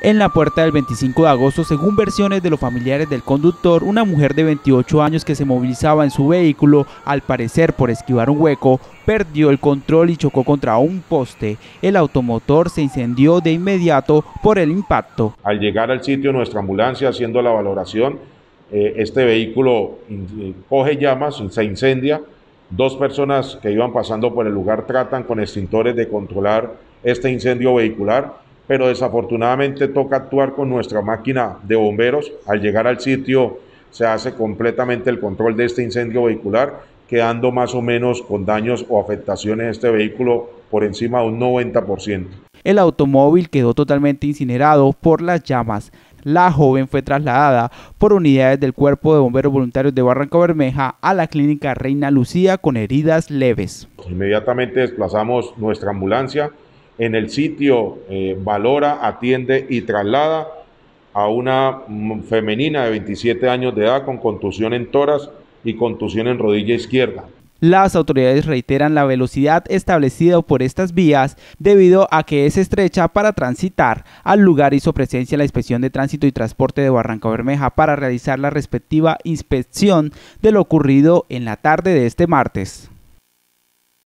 En la puerta del 25 de agosto, según versiones de los familiares del conductor, una mujer de 28 años que se movilizaba en su vehículo, al parecer por esquivar un hueco, perdió el control y chocó contra un poste. El automotor se incendió de inmediato por el impacto. Al llegar al sitio, nuestra ambulancia, haciendo la valoración, este vehículo coge llamas, se incendia. Dos personas que iban pasando por el lugar tratan con extintores de controlar este incendio vehicular, pero desafortunadamente toca actuar con nuestra máquina de bomberos. Al llegar al sitio se hace completamente el control de este incendio vehicular, quedando más o menos con daños o afectaciones de este vehículo por encima de un 90%. El automóvil quedó totalmente incinerado por las llamas. La joven fue trasladada por unidades del Cuerpo de Bomberos Voluntarios de Barrancabermeja a la clínica Reina Lucía con heridas leves. Inmediatamente desplazamos nuestra ambulancia. En el sitio valora, atiende y traslada a una femenina de 27 años de edad con contusión en tórax y contusión en rodilla izquierda. Las autoridades reiteran la velocidad establecida por estas vías debido a que es estrecha para transitar. Al lugar hizo presencia la Inspección de Tránsito y Transporte de Barrancabermeja para realizar la respectiva inspección de lo ocurrido en la tarde de este martes.